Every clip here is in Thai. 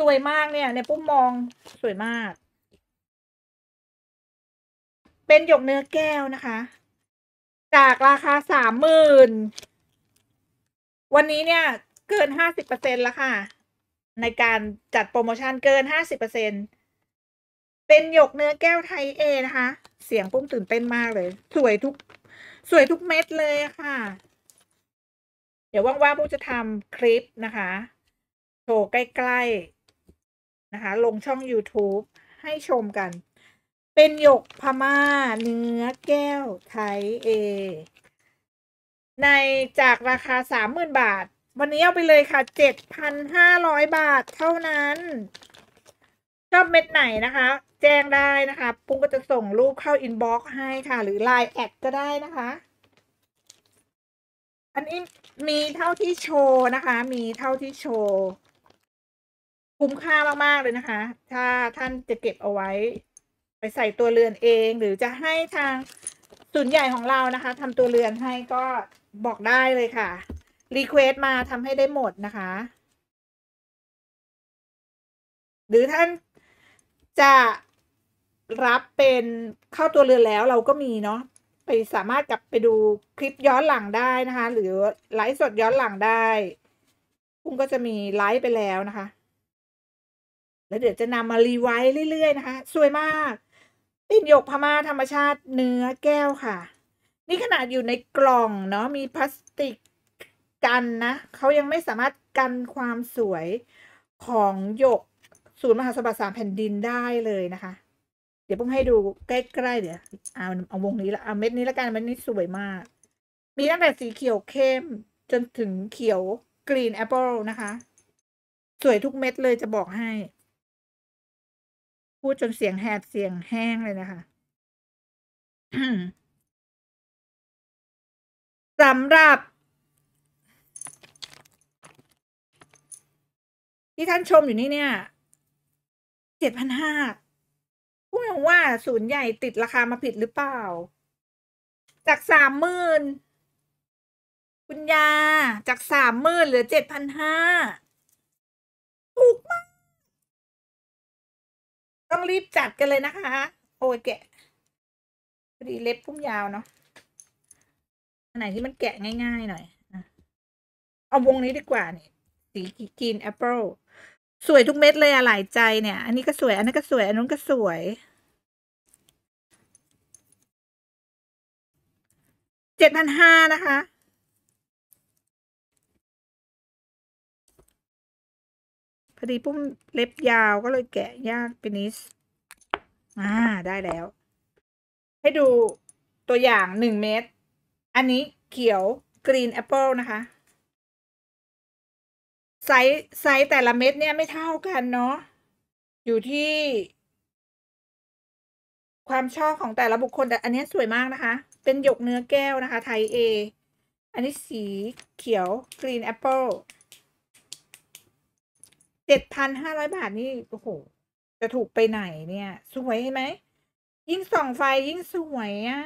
วยมากเนี่ยในปุ้มมองสวยมาก เป็นหยกเนื้อแก้วนะคะ จากราคา30,000วันนี้เนี่ยเกิน50%แล้วค่ะ ในการจัดโปรโมชั่นเกิน50%เป็นหยกเนื้อแก้วไทยเอนะคะ เสียงปุ้มตื่นเต้นมากเลย สวยทุกเม็ดเลยค่ะ เดี๋ยวว่างๆปุ้มจะทำคลิปนะคะ โชว์ใกล้ๆนะคะ ลงช่อง YouTube ให้ชมกัน เป็นหยกพม่าเนื้อแก้วไทยเอ ในจากราคา30,000 บาท วันนี้เอาไปเลยค่ะ 7,500 บาทเท่านั้น ชอบเม็ดไหนนะคะ แจ้งได้นะคะ ปุ้งก็จะส่งรูปเข้าอินบ็อกซ์ให้ค่ะ หรือ Line แอดก็ได้นะคะ อันนี้มีเท่าที่โชว์นะคะ มีเท่าที่โชว์ คุ้มค่ามากๆเลยนะคะ ถ้าท่านจะเก็บเอาไว้ ไปใส่ตัวเรือนเอง หรือจะให้ทางศูนย์ใหญ่ของเรานะคะทำตัวเรือนให้ก็บอกได้เลยค่ะ รีเควสต์มาทำให้ได้หมดนะคะ หรือท่านจะรับเป็นเข้าตัวเรือนแล้วเราก็มีเนาะไปสามารถกลับไปดูคลิปย้อนหลังได้นะคะ หรือไลฟ์สดย้อนหลังได้ปุ้งก็จะมีไลฟ์ไปแล้วนะคะ แล้วเดี๋ยวจะนำมารีไวซ์เรื่อยๆนะคะ สวยมากเป็นหยกพม่าธรรมชาติเนื้อแก้วค่ะ นี่ขนาดอยู่ในกล่องเนาะมีพลาสติกกันนะเขายังไม่สามารถกันความสวยของหยกศูนย์มหาสมบัติ3 แผ่นดินได้เลยนะคะ เดี๋ยวปุ้มให้ดูใกล้ๆเดี๋ยวเอาวงนี้ละเอาเม็ดนี้ละกันเม็ดนี้สวยมาก มีตั้งแต่สีเขียวเข้มจนถึงเขียวกรีนแอปเปิลนะคะ สวยทุกเม็ดเลยจะบอกให้ พูดจนเสียงแหบเสียงแห้งเลยนะคะ สำหรับ ที่ท่านชมอยู่นี่เนี่ย7,500พูดว่าศูนย์ใหญ่ติดราคามาผิดหรือเปล่า จาก30,000คุณยาจาก30,000เหลือ7,500ถูกมาก ต้องรีบจัดกันเลยนะคะ โอ้ยแกะพอดีเล็บพุ่มยาวเนาะอันไหนที่มันแกะง่ายๆหน่อยเอาวงนี้ดีกว่านี่สีกรีนแอปเปิลสวยทุกเม็ดเลยอะหลายใจเนี่ย อันนี้ก็สวย อันนั้นก็สวย อันนู้นก็สวย7,500นะคะ พอดีปุ้มเล็บยาวก็เลยแกะยากไปนิดได้แล้ว ให้ดูตัวอย่าง1 เม็ด อันนี้เขียวกรีนแอปเปิลนะคะ ไซส์แต่ละเม็ดเนี่ยไม่เท่ากันเนาะ อยู่ที่ความชอบของแต่ละบุคคล แต่อันนี้สวยมากนะคะ เป็นหยกเนื้อแก้วนะคะ ไทยเอ อันนี้สีเขียวกรีนแอปเปิล7,500 บาทนี่โอ้โห จะถูกไปไหนเนี่ย สวยไหม ยิ่งส่องไฟยิ่งสวยอ่ะ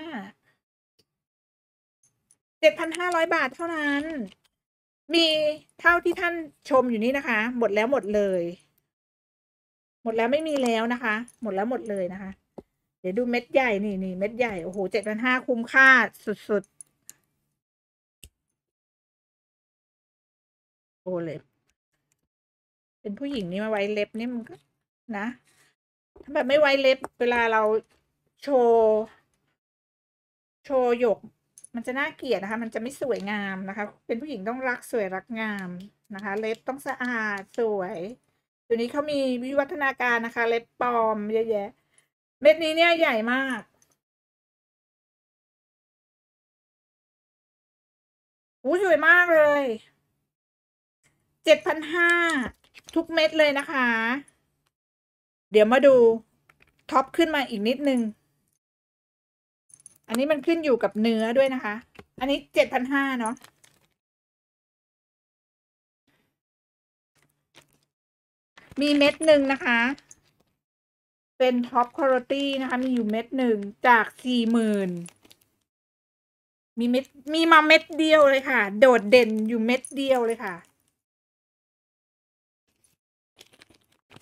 7,500 บาทเท่านั้น มีเท่าที่ท่านชมอยู่นี่นะคะ หมดแล้วหมดเลย หมดแล้วไม่มีแล้วนะคะ หมดแล้วหมดเลยนะคะ เดี๋ยวดูเม็ดใหญ่นี่เม็ดใหญ่โอ้โห7,500คุ้มค่าสุดๆโอ้เล็บเป็นผู้หญิงนี่มาไว้เล็บนี่มันก็นะ ถ้าแบบไม่ไว้เล็บเวลาเราโชว์หยก มันจะน่าเกลียดนะคะ มันจะไม่สวยงามนะคะ เป็นผู้หญิงต้องรักสวยรักงามนะคะ เล็บต้องสะอาดสวยเดี๋ยวนี้เขามีวิวัฒนาการนะคะ เล็บปลอมเยอะแยะ เม็ดนี้เนี่ยใหญ่มากอู้สวยมากเลย7,500ทุกเม็ดเลยนะคะ เดี๋ยวมาดูท็อปขึ้นมาอีกนิดนึง อันนี้มันขึ้นอยู่กับเนื้อด้วยนะคะ อันนี้7,500เนาะ มีเม็ดหนึ่งนะคะ เป็นท็อปคุณภาพนะคะ มีอยู่เม็ดหนึ่งจาก40,000มีมาเม็ดเดียวเลยค่ะ โดดเด่นอยู่เม็ดเดียวเลยค่ะ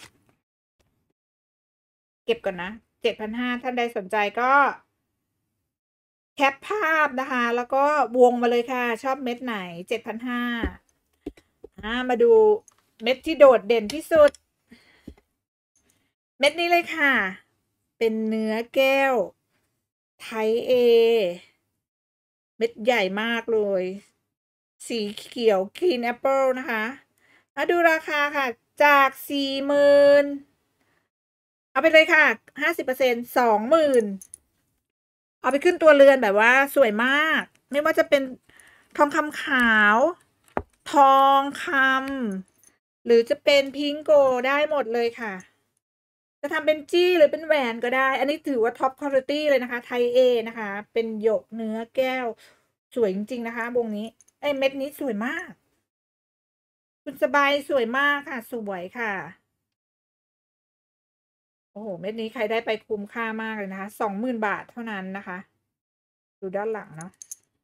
เก็บก่อนนะ 7,500 ท่านใดสนใจก็แคปภาพนะคะ แล้วก็วงมาเลยค่ะ ชอบเม็ดไหน 7,500 มาดูเม็ดที่โดดเด่นที่สุด เม็ดนี้เลยค่ะ เป็นเนื้อแก้วไทยเอ เม็ดใหญ่มากเลย สีเขียวกรีนแอปเปิลนะคะมาดูราคาค่ะ จาก 40,000 เอาไปเลยค่ะ 50% 20,000 เอาไปขึ้นตัวเรือนแบบว่าสวยมาก ไม่ว่าจะเป็นทองคำขาว ทองคำหรือจะเป็นพิงโกได้หมดเลยค่ะ จะทำเป็นจี้หรือเป็นแหวนก็ได้ อันนี้ถือว่าท็อปคุณภาพเลยนะคะ ไทยเอนะคะ เป็นหยกเนื้อแก้ว สวยจริงๆนะคะวงนี้เม็ดนี้สวยมาก คุณสบายสวยมากค่ะ สวยค่ะ โอ้โห เม็ดนี้ใครได้ไปคุ้มค่ามากเลยนะคะ 20,000 บาทเท่านั้นนะคะ ดูด้านหลังเนาะ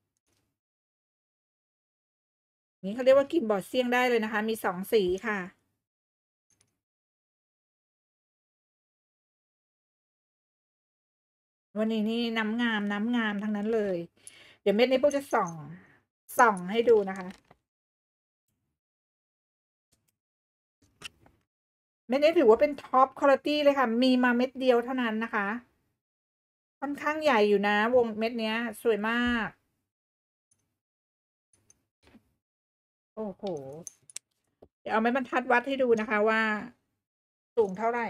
นี้เขาเรียกว่ากินบอดเซี่ยงได้เลยนะคะ มี2 สีค่ะ วันนี้นี่น้ำงามทั้งนั้นเลย เดี๋ยวเม็ดนี้พวกจะส่องให้ดูนะคะ เม็ดนี้ถือว่าเป็นท็อปคุณภาพเลยค่ะ มีมาเม็ดเดียวเท่านั้นนะคะ ค่อนข้างใหญ่อยู่นะวงเม็ดเนี้ยสวยมาก โอ้โห เดี๋ยวเอาไม้บรรทัดวัดให้ดูนะคะว่า สูงเท่าไหร่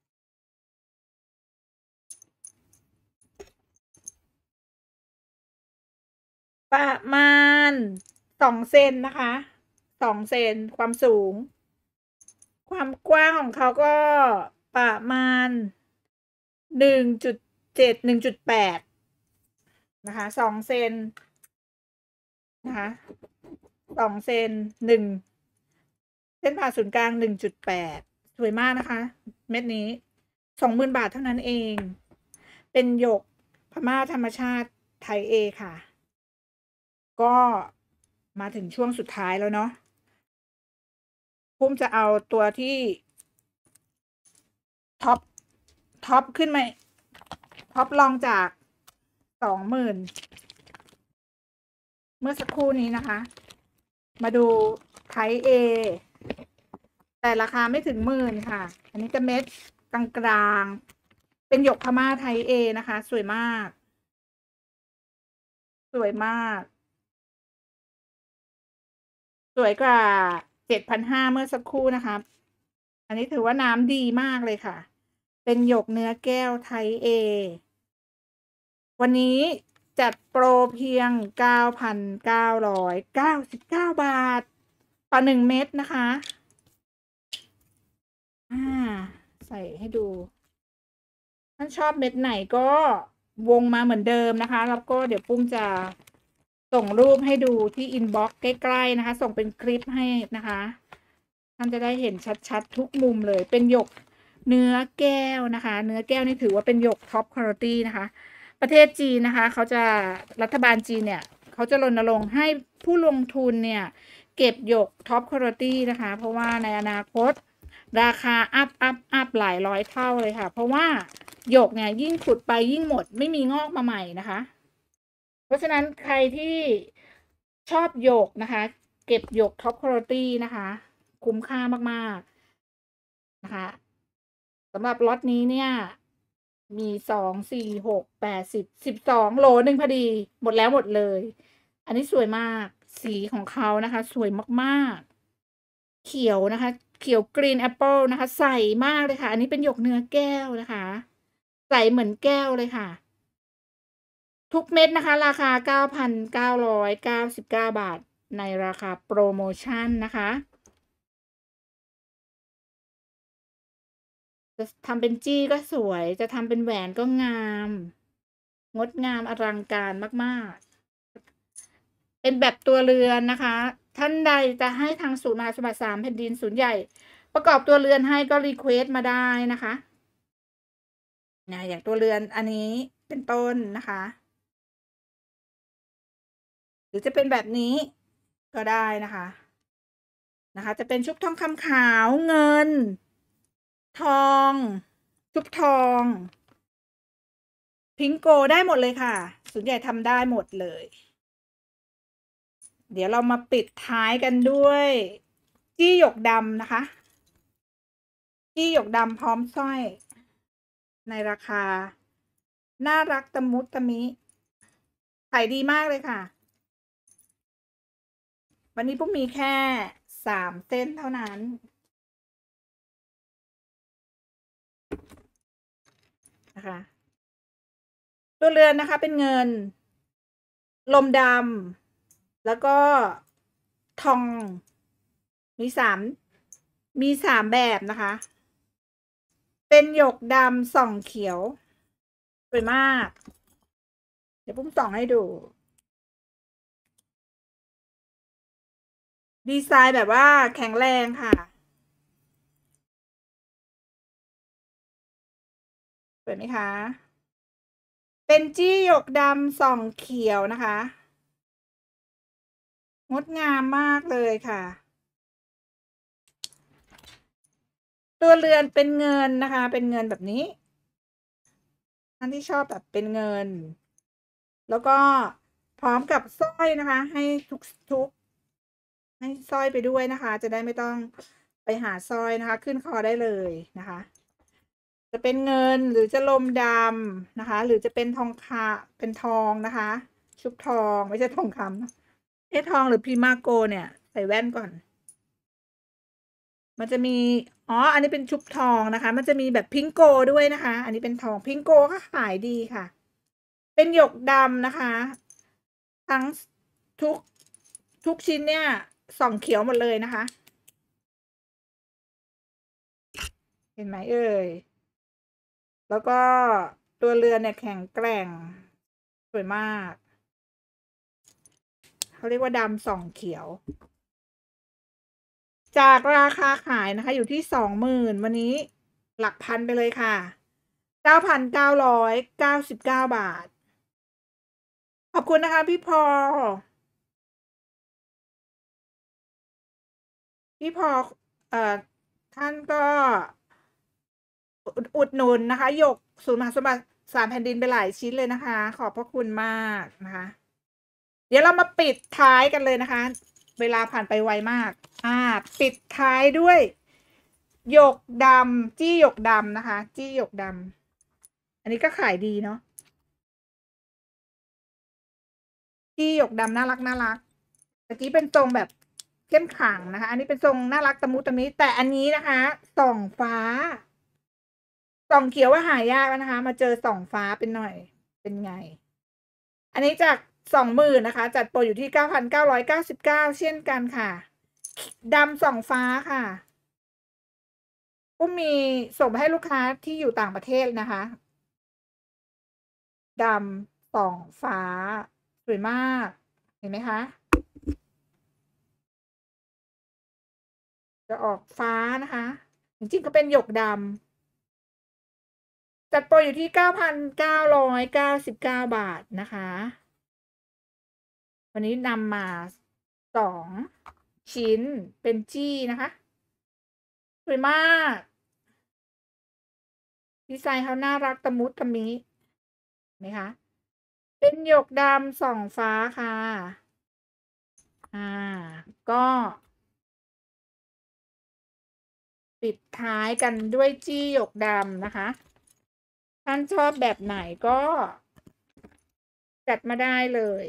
ประมาณ2 เซนนะคะ2 เซนความสูง ความกว้างของเขาก็ประมาณ 1.7 1.8 นะคะ2 เซนนะคะ2 เซน1เส้นผ่าศูนย์กลาง 1.8 สวยมากนะคะ เม็ดนี้ 20,000 บาทเท่านั้นเอง เป็นหยกพม่าธรรมชาติไทยเอค่ะ ก็มาถึงช่วงสุดท้ายแล้วเนาะพุ่มจะเอาตัวที่ท็อปขึ้นมาท็อปลองจาก 20,000 เมื่อสักครู่นี้นะคะ มาดูไทยเอแต่ราคาไม่ถึง10,000ค่ะ อันนี้จะเม็ดกลางๆเป็นหยกพม่าไทยเอนะคะ สวยมาก สวยมาก สวยกว่า 7,500 เมื่อสักครู่นะคะ อันนี้ถือว่าน้ำดีมากเลยค่ะ เป็นหยกเนื้อแก้วไทยเอ วันนี้จัดโปรเพียง 9,999 บาท ต่อ 1 เม็ดนะคะ ใส่ให้ดู ท่านชอบเม็ดไหนก็วงมาเหมือนเดิมนะคะ แล้วก็เดี๋ยวปุ้มจะส่งรูปให้ดูที่อินบ็อกซ์ใกล้ๆนะคะ ส่งเป็นคลิปให้นะคะ ท่านจะได้เห็นชัดๆทุกมุมเลย เป็นหยกเนื้อแก้วนะคะ เนื้อแก้วนี่ถือว่าเป็นหยกท็อปคุณภาพนะคะ ประเทศจีนนะคะ เขาจะรัฐบาลจีนเนี่ย เขาจะรณรงค์ให้ผู้ลงทุนเนี่ย เก็บหยกท็อปคุณภาพนะคะ เพราะว่าในอนาคต ราคาอัพหลายร้อยเท่าเลยค่ะ เพราะว่าหยกเนี่ยยิ่งขุดไปยิ่งหมดไม่มีงอกมาใหม่นะคะ เพราะฉะนั้นใครที่ชอบหยกนะคะ เก็บหยกท็อปคุณภาพนะคะ คุ้มค่ามากๆนะคะสำหรับล็อตนี้เนี่ย มี2 4 6 8 10 12 โหลหนึ่งพอดี หมดแล้วหมดเลย อันนี้สวยมาก สีของเขานะคะ สวยมากๆ เขียวนะคะ เขียวกรีนแอปเปิลนะคะ ใสมากเลยค่ะ อันนี้เป็นหยกเนื้อแก้วนะคะ ใสเหมือนแก้วเลยค่ะ ทุกเม็ดนะคะ ราคา 9,999 บาท ในราคาโปรโมชั่นนะคะ จะทำเป็นจี้ก็สวย จะทำเป็นแหวนก็งาม งดงามอลังการมากๆ เป็นแบบตัวเรือนนะคะ ท่านใดจะให้ทางศูนย์มหาสมบัติ3 แผ่นดินศูนย์ใหญ่ ประกอบตัวเรือนให้ก็รีเควสต์มาได้นะคะอย่างตัวเรือนอันนี้เป็นต้นนะคะ หรือจะเป็นแบบนี้ก็ได้นะคะจะเป็นชุบทองคำขาวเงิน ทองชุบทองพิงโกได้หมดเลยค่ะส่วนใหญ่ทำได้หมดเลย เดี๋ยวเรามาปิดท้ายกันด้วยจี้หยกดำนะคะจี้หยกดำพร้อมสร้อยในราคาน่ารักตะมุตะมิขายดีมากเลยค่ะวันนี้พวกมีแค่3 เส้นเท่านั้นนะคะตัวเรือนนะคะเป็นเงินลมดำแล้วก็ทองมี3แบบนะคะเป็นหยกดำส่องเขียวสวยมากเดี๋ยวปุ้มส่องให้ดูดีไซน์แบบว่าแข็งแรงค่ะสวยไหมคะเป็นจี้หยกดำส่องเขียวนะคะงดงามมากเลยค่ะตัวเรือนเป็นเงินนะคะเป็นเงินแบบนี้ท่านที่ชอบแบบเป็นเงินแล้วก็พร้อมกับสร้อยนะคะให้ให้สร้อยไปด้วยนะคะจะได้ไม่ต้องไปหาสร้อยนะคะขึ้นคอได้เลยนะคะจะเป็นเงินหรือจะลมดำนะคะหรือจะเป็นทองเป็นทองนะคะชุบทองไม่ใช่ทองคำทองหรือพรีมาโกเนี่ยใส่แว่นก่อนมันจะมีอันนี้เป็นชุบทองนะคะมันจะมีแบบพิงโกด้วยนะคะอันนี้เป็นทองพิงโกก็ขายดีค่ะเป็นหยกดำนะคะทั้งทุกชิ้นเนี่ยส่องเขียวหมดเลยนะคะเห็นไหมเอ่ยแล้วก็ตัวเรือนเนี่ยแข็งแกร่งสวยมากเขาเรียกว่าดำส่องเขียวจากราคาขายนะคะอยู่ที่20,000วันนี้หลักพันไปเลยค่ะ9,999 บาทขอบคุณนะคะพี่พอท่านก็อุดหนุนนะคะหยกศูนย์มหาสมบัติ3 แผ่นดินไปหลายชิ้นเลยนะคะ ขอบพระคุณมากนะคะ เดี๋ยวเรามาปิดท้ายกันเลยนะคะ เวลาผ่านไปไวมากปิดท้ายด้วยหยกดำจี้หยกดำนะคะจี้หยกดำอันนี้ก็ขายดีเนาะจี้หยกดำน่ารักตะกี้เป็นทรงแบบเข้มขลังนะคะ อันนี้เป็นทรงน่ารักตะมุตะมิแต่อันนี้นะคะส่องฟ้าส่องเขียวว่าหายากแล้วนะคะ มาเจอส่องฟ้าเป็นหน่อยเป็นไง อันนี้จาก20,000นะคะจัดโปรอยู่ที่9,999เช่นกันค่ะดำส่องฟ้าค่ะปุ้มมีส่งไปให้ลูกค้าที่อยู่ต่างประเทศนะคะดำส่องฟ้าสวยมากเห็นไหมคะจะออกฟ้านะคะจริงๆก็เป็นหยกดำจัดโปรอยู่ที่9,999 บาทนะคะวันนี้นำมา2 ชิ้นเป็นจี้นะคะสวยมากดีไซน์เขาน่ารักตะมุตะมิไหมคะเป็นหยกดำส่องฟ้าค่ะก็ปิดท้ายกันด้วยจี้หยกดำนะคะท่านชอบแบบไหนก็จัดมาได้เลย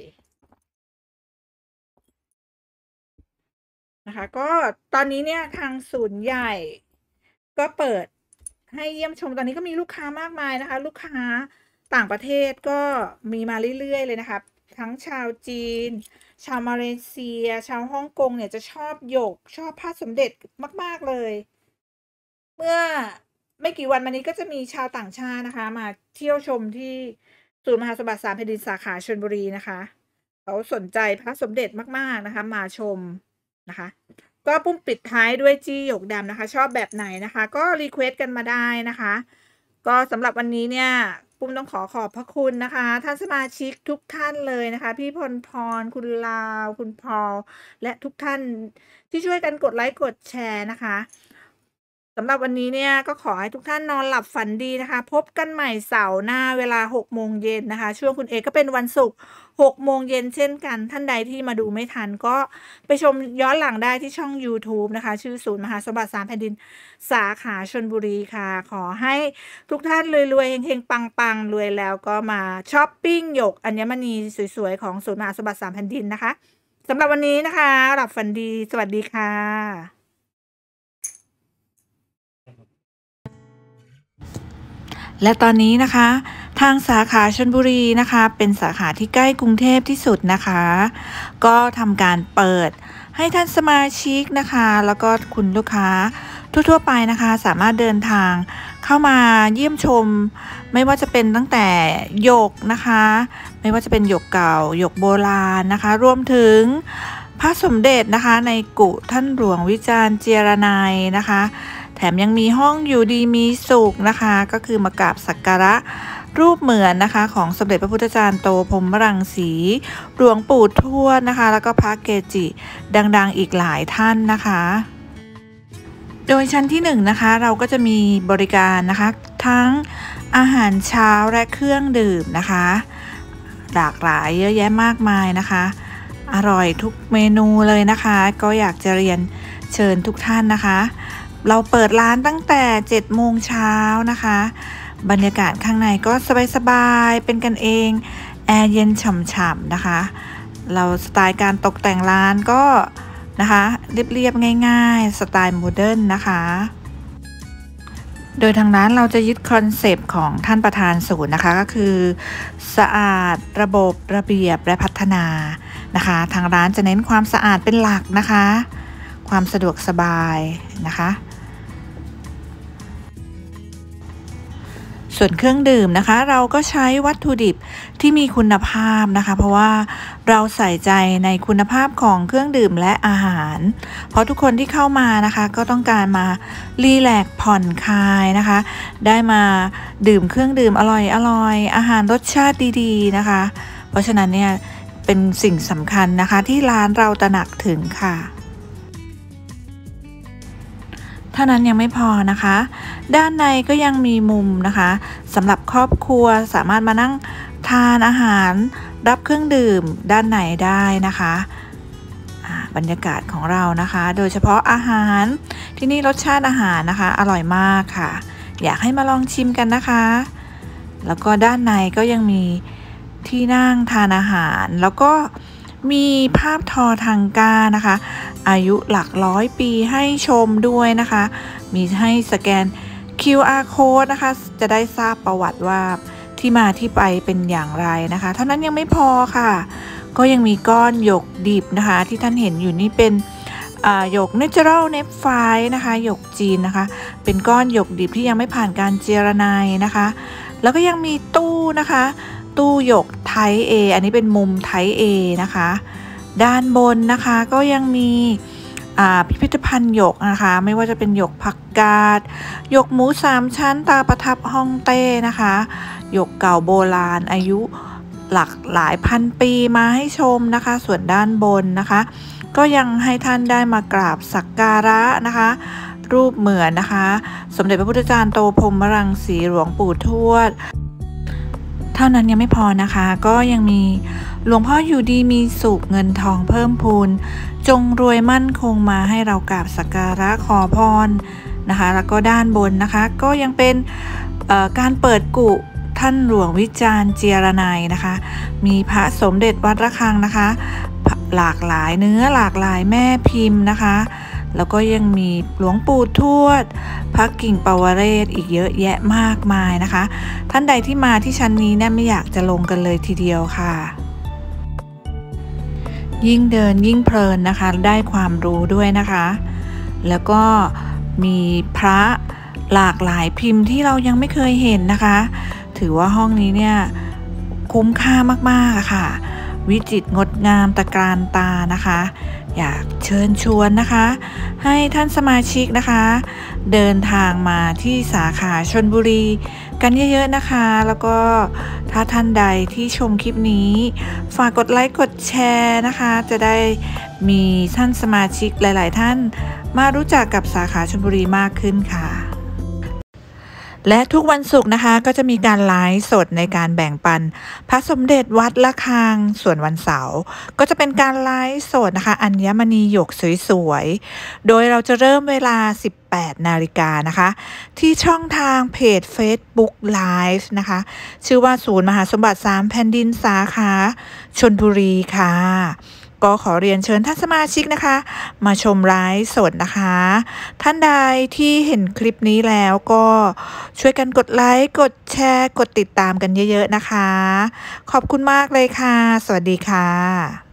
นะคะก็ตอนนี้เนี่ยทางศูนย์ใหญ่ก็เปิดให้เยี่ยมชมตอนนี้ก็มีลูกค้ามากมายนะคะลูกค้าต่างประเทศก็มีมาเรื่อยๆเลยนะคะทั้งชาวจีนชาวมาเลเซียชาวฮ่องกงเนี่ยจะชอบหยกชอบผ้าสมเด็จมากๆเลยเมื่อไม่กี่วันมานี้ก็จะมีชาวต่างชาตินะคะมาเที่ยวชมที่ศูนย์มหาสมบัติ3 แผ่นดินสาขาชลบุรีนะคะเขาสนใจพระสมเด็จมากๆนะคะมาชมนะคะก็ปุ้มปิดท้ายด้วยจี้หยกดำนะคะชอบแบบไหนนะคะก็รีเควสต์กันมาได้นะคะก็สำหรับวันนี้เนี่ยปุ้มต้องขอบพระคุณนะคะท่านสมาชิกทุกท่านเลยนะคะพี่พลพรคุณลาวคุณพอลและทุกท่านที่ช่วยกันกดไลค์กดแชร์นะคะสำหรับวันนี้เนี่ยก็ขอให้ทุกท่านนอนหลับฝันดีนะคะพบกันใหม่เสาร์หน้าเวลา6โมงเย็นนะคะช่วงคุณเอก็เป็นวันศุกร์6โมงเย็นเช่นกันท่านใดที่มาดูไม่ทันก็ไปชมย้อนหลังได้ที่ช่องยูทูบนะคะชื่อศูนย์มหาสมบัติ3แผ่นดินสาขาชลบุรีค่ะขอให้ทุกท่านรวยๆเฮงๆปังๆรวยแล้วก็มาช้อปปิ้งหยกอัญมณีสวยๆของศูนย์มหาสมบัติ3แผ่นดินนะคะสำหรับวันนี้นะคะหลับฝันดีสวัสดีค่ะและตอนนี้นะคะทางสาขาชลบุรีนะคะเป็นสาขาที่ใกล้กรุงเทพที่สุดนะคะก็ทำการเปิดให้ท่านสมาชิกนะคะแล้วก็คุณลูกค้าทั่วๆไปนะคะสามารถเดินทางเข้ามาเยี่ยมชมไม่ว่าจะเป็นตั้งแต่หยกนะคะไม่ว่าจะเป็นหยกเก่าหยกโบราณนะคะรวมถึงพระสมเด็จนะคะในกุท่านหลวงวิจารณ์เจรนัยนะคะแถมยังมีห้องอยู่ดีมีสุขนะคะก็คือมากราบสักการะรูปเหมือนนะคะของสมเด็จพระพุทธจารย์โตพรหมรังสีหลวงปู่ทวดนะคะแล้วก็พระเกจิดังๆอีกหลายท่านนะคะโดยชั้นที่1นะคะเราก็จะมีบริการนะคะทั้งอาหารเช้าและเครื่องดื่มนะคะหลากหลายเยอะแยะมากมายนะคะอร่อยทุกเมนูเลยนะคะก็อยากจะเรียนเชิญทุกท่านนะคะเราเปิดร้านตั้งแต่7 โมงเช้านะคะบรรยากาศข้างในก็สบายๆเป็นกันเองแอร์เย็นฉ่ำๆนะคะเราสไตล์การตกแต่งร้านก็นะคะเรียบๆง่ายๆสไตล์โมเดิร์นนะคะโดยทางร้านเราจะยึดคอนเซปต์ของท่านประธานศูนย์นะคะก็คือสะอาดระบบระเบียบและพัฒนานะคะทางร้านจะเน้นความสะอาดเป็นหลักนะคะความสะดวกสบายนะคะส่วนเครื่องดื่มนะคะเราก็ใช้วัตถุดิบที่มีคุณภาพนะคะเพราะว่าเราใส่ใจในคุณภาพของเครื่องดื่มและอาหารเพราะทุกคนที่เข้ามานะคะก็ต้องการมารีแลกซ์ผ่อนคลายนะคะได้มาดื่มเครื่องดื่มอร่อยอาหารรสชาติดีๆนะคะเพราะฉะนั้นเนี่ยเป็นสิ่งสำคัญนะคะที่ร้านเราตระหนักถึงค่ะเท่านั้นยังไม่พอนะคะด้านในก็ยังมีมุมนะคะสำหรับครอบครัวสามารถมานั่งทานอาหารรับเครื่องดื่มด้านในได้นะคะบรรยากาศของเรานะคะโดยเฉพาะอาหารที่นี่รสชาติอาหารนะคะอร่อยมากค่ะอยากให้มาลองชิมกันนะคะแล้วก็ด้านในก็ยังมีที่นั่งทานอาหารแล้วก็มีภาพทอทังก้านะคะอายุหลัก100 ปีให้ชมด้วยนะคะมีให้สแกน QR code นะคะจะได้ทราบประวัติว่าที่มาที่ไปเป็นอย่างไรนะคะเท่านั้นยังไม่พอค่ะก็ยังมีก้อนหยกดิบนะคะที่ท่านเห็นอยู่นี่เป็นหยก Natural Nephrite นะคะหยกจีนนะคะเป็นก้อนหยกดิบที่ยังไม่ผ่านการเจรไนนะคะแล้วก็ยังมีตู้นะคะตู้หยกไทป์ A อันนี้เป็นมุมไทป์ A นะคะด้านบนนะคะก็ยังมีพิพิธภัณฑ์หยกนะคะไม่ว่าจะเป็นหยกผักกาดหยกหมู3 ชั้นตาประทับฮ่องเต้นะคะหยกเก่าโบราณอายุหลายพันปีมาให้ชมนะคะส่วนด้านบนนะคะก็ยังให้ท่านได้มากราบสักการะนะคะรูปเหมือนนะคะสมเด็จพระพุทธจารย์โตพรหมรังสีหลวงปู่ทวดเท่านั้นยังไม่พอนะคะก็ยังมีหลวงพ่ออยู่ดีมีสุขเงินทองเพิ่มพูนจงรวยมั่นคงมาให้เรากราบสักการะขอพรนะคะแล้วก็ด้านบนนะคะก็ยังเป็นการเปิดกุท่านหลวงวิจารณ์เจรนัยนะคะมีพระสมเด็จวัดระฆังนะคะหลากหลายเนื้อหลากหลายแม่พิมพ์นะคะแล้วก็ยังมีหลวงปู่ทวดพระกิ่งปวเรศอีกเยอะแยะมากมายนะคะท่านใดที่มาที่ชั้นนี้เนี่ยไม่อยากจะลงกันเลยทีเดียวค่ะยิ่งเดินยิ่งเพลินนะคะได้ความรู้ด้วยนะคะแล้วก็มีพระหลากหลายพิมพ์ที่เรายังไม่เคยเห็นนะคะถือว่าห้องนี้เนี่ยคุ้มค่ามากๆค่ะวิจิตรงดงามตะการตานะคะอยากเชิญชวนนะคะให้ท่านสมาชิกนะคะเดินทางมาที่สาขาชลบุรีกันเยอะๆนะคะ แล้วก็ถ้าท่านใดที่ชมคลิปนี้ฝากกดไลค์กดแชร์นะคะ จะได้มีท่านสมาชิกหลายๆท่านมารู้จักกับสาขาชลบุรีมากขึ้นค่ะ และทุกวันศุกร์นะคะก็จะมีการไลฟ์สดในการแบ่งปันพระสมเด็จวัดละคังส่วนวันเสาร์ก็จะเป็นการไลฟ์สดนะคะอัญมณีหยกสวยๆโดยเราจะเริ่มเวลา 18 นาฬิกานะคะที่ช่องทางเพจ Facebook Live นะคะชื่อว่าศูนย์มหาสมบัติ3แผ่นดินสาขาชลบุรีค่ะก็ขอเรียนเชิญท่านสมาชิกนะคะมาชมไลฟ์สดนะคะท่านใดที่เห็นคลิปนี้แล้วก็ช่วยกันกดไลค์กดแชร์กดติดตามกันเยอะๆนะคะขอบคุณมากเลยค่ะสวัสดีค่ะ